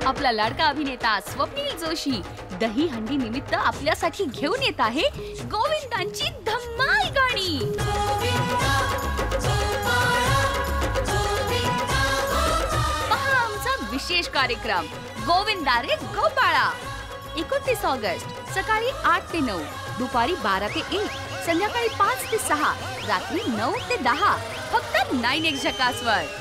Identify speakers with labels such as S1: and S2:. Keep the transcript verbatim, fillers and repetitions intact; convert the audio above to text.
S1: आपला लाडका अभिनेता स्वप्नील जोशी दही हंडी निमित्त आपल्यासाठी घेऊन येत आहे गोविंदांची धम्माल गाणी। पहा आमचा विशेष कार्यक्रम गोविंदा रे गोपाळा। एकोणतीस ऑगस्ट सकाळी आठ ते नऊ, दुपारी बारा ते एक, संध्याकाळी पाच ते सहा, रात्री नऊ ते दहा, फक्त नाईन एक्स झकासवर।